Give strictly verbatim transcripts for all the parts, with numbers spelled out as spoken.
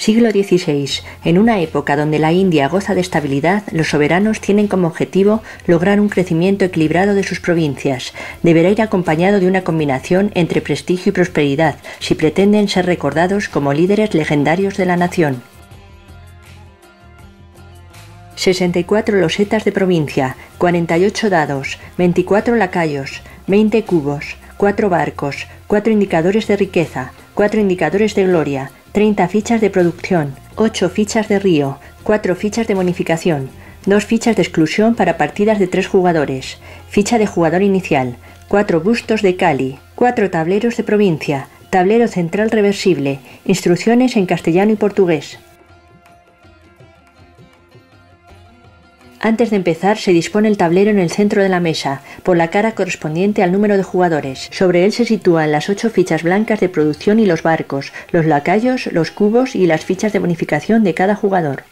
Siglo dieciséis. En una época donde la India goza de estabilidad, los soberanos tienen como objetivo lograr un crecimiento equilibrado de sus provincias. Deberá ir acompañado de una combinación entre prestigio y prosperidad, si pretenden ser recordados como líderes legendarios de la nación. sesenta y cuatro losetas de provincia, cuarenta y ocho dados, veinticuatro lacayos, veinte cubos, cuatro barcos, cuatro indicadores de riqueza, cuatro indicadores de gloria, treinta fichas de producción, ocho fichas de río, cuatro fichas de bonificación, dos fichas de exclusión para partidas de tres jugadores, ficha de jugador inicial, cuatro bustos de Kali, cuatro tableros de provincia, tablero central reversible, instrucciones en castellano y portugués. Antes de empezar, se dispone el tablero en el centro de la mesa, por la cara correspondiente al número de jugadores. Sobre él se sitúan las ocho fichas blancas de producción y los barcos, los lacayos, los cubos y las fichas de bonificación de cada jugador.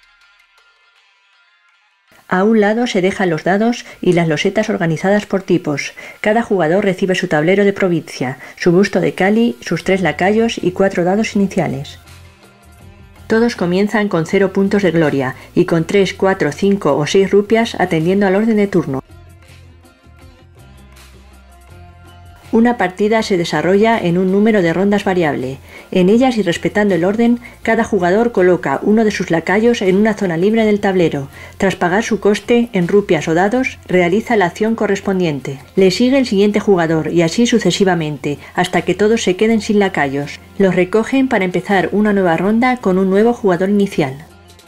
A un lado se dejan los dados y las losetas organizadas por tipos. Cada jugador recibe su tablero de provincia, su busto de Kali, sus tres lacayos y cuatro dados iniciales. Todos comienzan con cero puntos de gloria y con tres, cuatro, cinco o seis rupias atendiendo al orden de turno. Una partida se desarrolla en un número de rondas variable. En ellas y respetando el orden, cada jugador coloca uno de sus lacayos en una zona libre del tablero. Tras pagar su coste en rupias o dados, realiza la acción correspondiente. Le sigue el siguiente jugador y así sucesivamente, hasta que todos se queden sin lacayos. Los recogen para empezar una nueva ronda con un nuevo jugador inicial.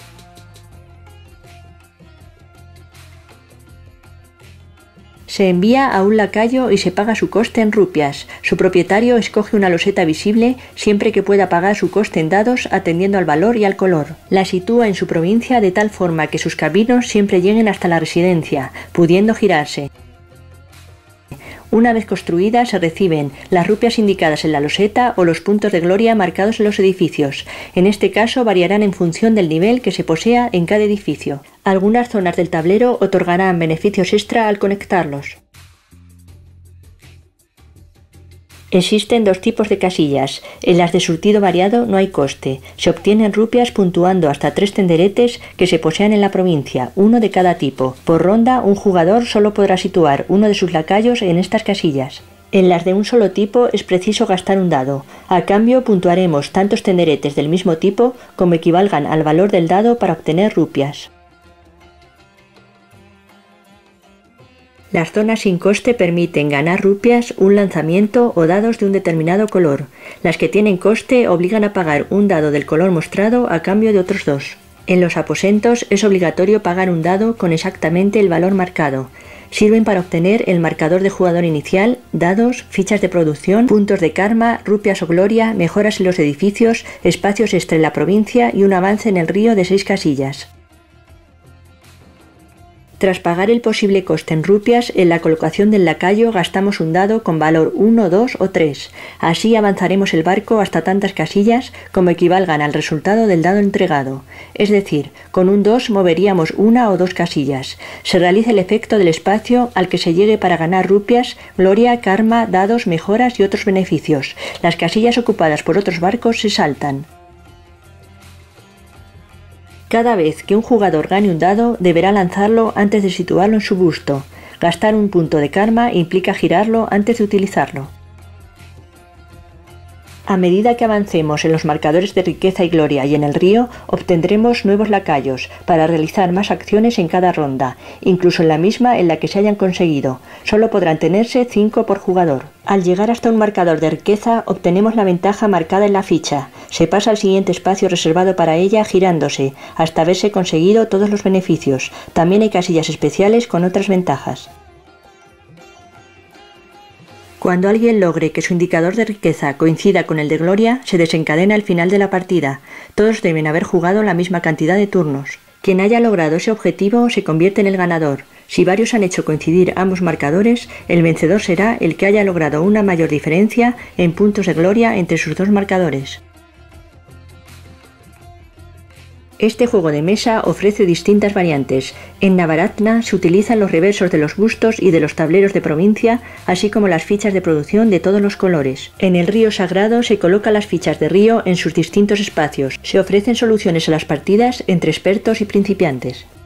Se envía a un lacayo y se paga su coste en rupias. Su propietario escoge una loseta visible siempre que pueda pagar su coste en dados atendiendo al valor y al color. La sitúa en su provincia de tal forma que sus caminos siempre lleguen hasta la residencia, pudiendo girarse. Una vez construida se reciben las rupias indicadas en la loseta o los puntos de gloria marcados en los edificios. En este caso variarán en función del nivel que se posea en cada edificio. Algunas zonas del tablero otorgarán beneficios extra al conectarlos. Existen dos tipos de casillas. En las de surtido variado no hay coste. Se obtienen rupias puntuando hasta tres tenderetes que se posean en la provincia, uno de cada tipo. Por ronda, un jugador solo podrá situar uno de sus lacayos en estas casillas. En las de un solo tipo es preciso gastar un dado. A cambio puntuaremos tantos tenderetes del mismo tipo como equivalgan al valor del dado para obtener rupias. Las zonas sin coste permiten ganar rupias, un lanzamiento o dados de un determinado color. Las que tienen coste obligan a pagar un dado del color mostrado a cambio de otros dos. En los aposentos es obligatorio pagar un dado con exactamente el valor marcado. Sirven para obtener el marcador de jugador inicial, dados, fichas de producción, puntos de karma, rupias o gloria, mejoras en los edificios, espacios extra en la provincia y un avance en el río de seis casillas. Tras pagar el posible coste en rupias, en la colocación del lacayo gastamos un dado con valor uno, dos o tres. Así avanzaremos el barco hasta tantas casillas como equivalgan al resultado del dado entregado. Es decir, con un dos moveríamos una o dos casillas. Se realiza el efecto del espacio al que se llegue para ganar rupias, gloria, karma, dados, mejoras y otros beneficios. Las casillas ocupadas por otros barcos se saltan. Cada vez que un jugador gane un dado, deberá lanzarlo antes de situarlo en su busto. Gastar un punto de karma implica girarlo antes de utilizarlo. A medida que avancemos en los marcadores de riqueza y gloria y en el río, obtendremos nuevos lacayos para realizar más acciones en cada ronda, incluso en la misma en la que se hayan conseguido. Solo podrán tenerse cinco por jugador. Al llegar hasta un marcador de riqueza, obtenemos la ventaja marcada en la ficha. Se pasa al siguiente espacio reservado para ella girándose, hasta haberse conseguido todos los beneficios. También hay casillas especiales con otras ventajas. Cuando alguien logre que su indicador de riqueza coincida con el de gloria, se desencadena el final de la partida. Todos deben haber jugado la misma cantidad de turnos. Quien haya logrado ese objetivo se convierte en el ganador. Si varios han hecho coincidir ambos marcadores, el vencedor será el que haya logrado una mayor diferencia en puntos de gloria entre sus dos marcadores. Este juego de mesa ofrece distintas variantes. En Navaratna se utilizan los reversos de los bustos y de los tableros de provincia, así como las fichas de producción de todos los colores. En el río sagrado se colocan las fichas de río en sus distintos espacios. Se ofrecen soluciones a las partidas entre expertos y principiantes.